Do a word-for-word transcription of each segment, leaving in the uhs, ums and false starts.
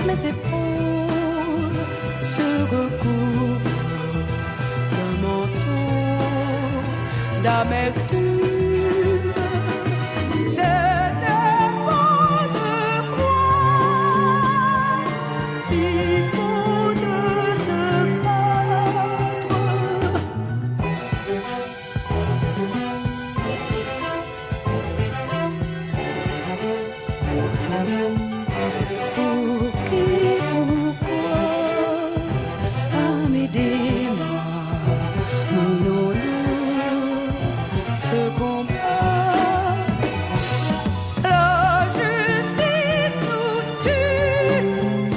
mes épaules se recouvrent d'un manteau d'amertume. C'était beau de croire, si beau de se battre. Pour qui, pourquoi, aidez-moi, menons-nous ce combat. La justice nous tue,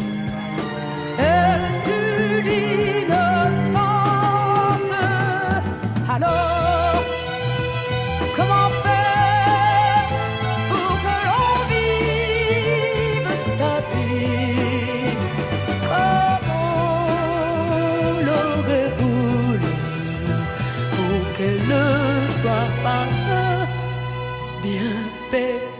elle tue l'innocence. Alors, comment faire pour que l'on vive sa vie comme on l'aurait voulu, pour qu'elle ne soit pas bien belle?